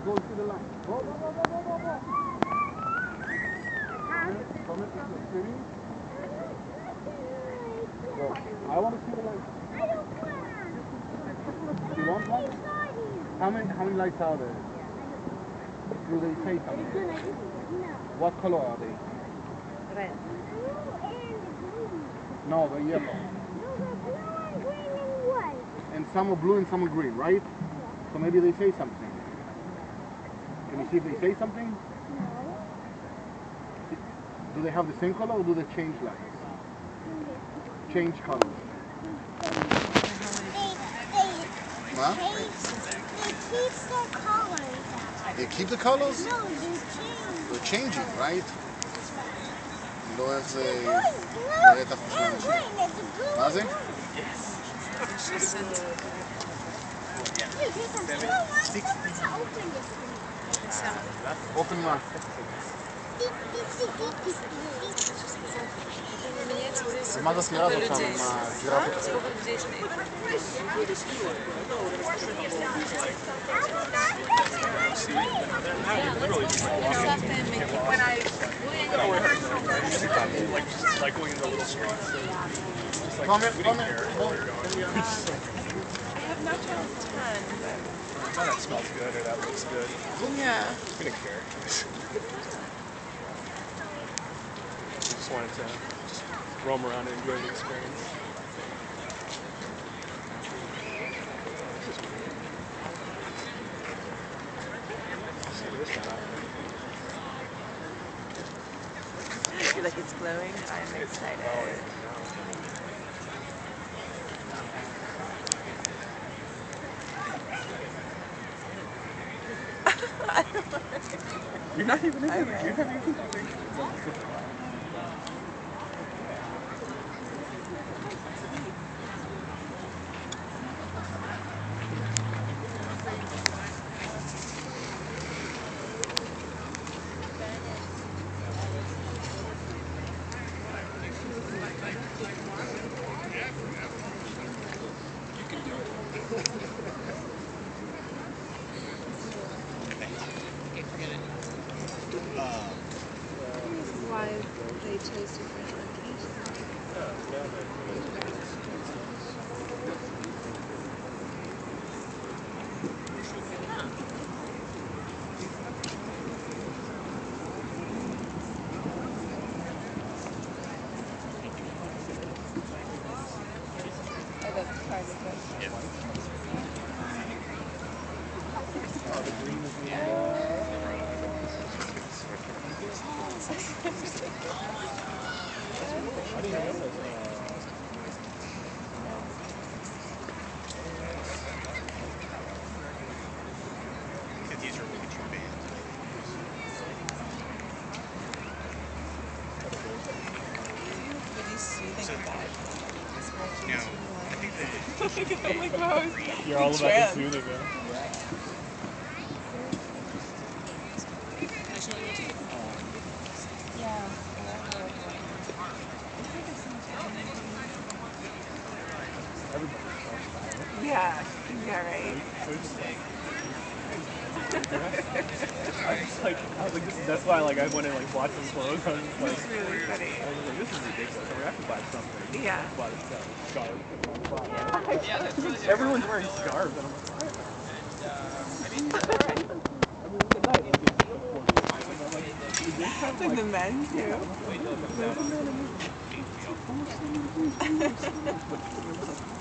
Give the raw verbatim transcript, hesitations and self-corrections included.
go and see the light. Go, go, go, go, go, go, go. Come and see the city. Go. I want to see the lights. I don't want. You want one? How many, how many lights are there? Do they say something? No. What color are they? Red. Blue and green. No, they're yellow. No, they're blue and green and white. And some are blue and some are green, right? Yeah. So maybe they say something. Can you see if they say something? No. Do they have the same color or do they change lights? Change colors. They, they, Huh? they, they keep the colors. They keep the colors? No, they change. They're changing, right? לא איך זה... Blue, נראה את החוש blue, לאנשים. green, it's blue. מה זה? Dude, there's a blue one. Someone to open this one. Open מה? ומה זה הסגירה הזאת שם? מה, סגירה פה? Like going into little streets. Come in, come in. I have not tried ten, but... Oh, that smells good or that looks good. Yeah. We didn't care. We just wanted to just roam around and enjoy the experience. I feel like it's glowing. I'm excited. You're not even in Okay. it. You're not even in it. This is why they chose different locations. Oh, that's part of it. What do you think about it? Oh my gosh. You're all about the soothing, man. Yeah. Yeah. Yeah, right. I was just like, I was like, this is, that's why like I went and like bought some clothes. I was just like, It's really funny. I was like, this is ridiculous. I'm gonna have to buy something. Yeah. I bought a scarf. Yeah, that's really everyone's wearing scarves, and I'm like, what? I mean, look at that. Like, it's I'm like, is this kind of Like like the men too. There's a man in this.